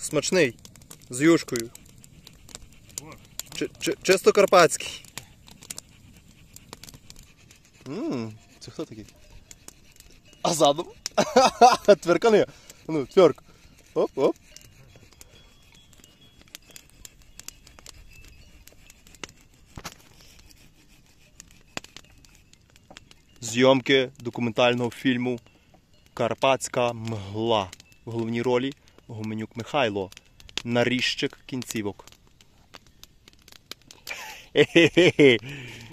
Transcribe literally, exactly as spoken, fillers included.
Смачний. З юшкою. Чи, чи, чисто карпатський. Ммм, це хто такий? А задом? Тверкани. Ну, тверк. Оп, оп. Зйомки документального фільму «Карпатська мгла». В головній ролі Гуменюк Михайло. Наріжчик кінцівок. Хе-хе-хе.